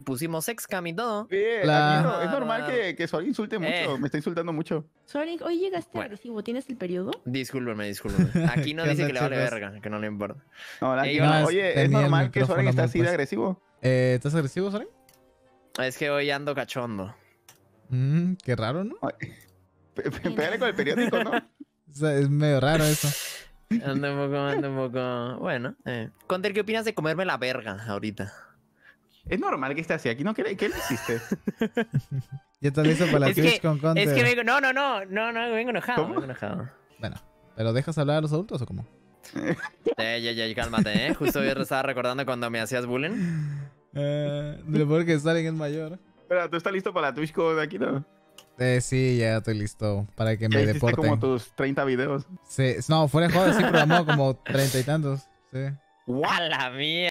pusimos sexcam y todo. Claro. Es normal que Sora insulte mucho. Me está insultando mucho. Sonic, hoy llegaste Bueno. agresivo. ¿Tienes el periodo? Discúlpeme. Aquí no ¿Qué dice onda, que le vale chicos? verga, que no le importa. No, Ey, no, hola. oye, es Tenía el normal que Sora micrófono esté muy así de puesto. agresivo. ¿Estás agresivo, Sonic? Es que hoy ando cachondo. Qué raro, ¿no? Ay, pégale con el periódico, ¿no? O sea, es medio raro eso. Ando un poco... Bueno. Conter, ¿qué opinas de comerme la verga ahorita? Es normal que esté así. Aquí no, ¿qué le hiciste? ¿Ya estás listo para la Es Twitch que- con Conte? Es que vengo... No, vengo enojado. ¿Cómo? Vengo enojado. Bueno, ¿pero dejas hablar a los adultos o cómo? Ya, cálmate, ¿eh? Justo hoy estaba recordando cuando me hacías bullying. Lo peor que Sonic es mayor. Pero tú estás listo para la Twitch con aquí, ¿no? Sí, ya estoy listo para que Ya me hiciste deporten. como tus 30 videos. Sí, no, fuera de juego sí programó como 30 y tantos. Sí. ¡A la mierda!